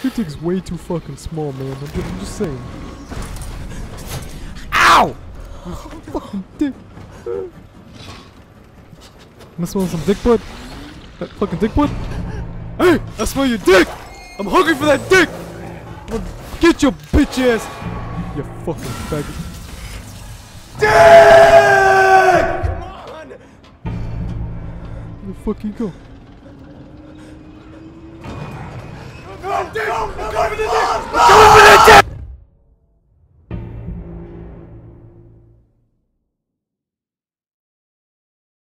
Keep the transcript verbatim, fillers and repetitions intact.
Your dick's way too fucking small, man. I'm just, I'm just saying. Ow! Your fucking dick. Am I smelling some dick butt? That fucking dick butt? Hey! I smell your dick! I'm hungry for that dick! I'm gonna get your bitch ass! You fucking faggot. Dick! Come on! Where the fuck you go? Go, dick! Go, go, go, go, go, go, go, go, go,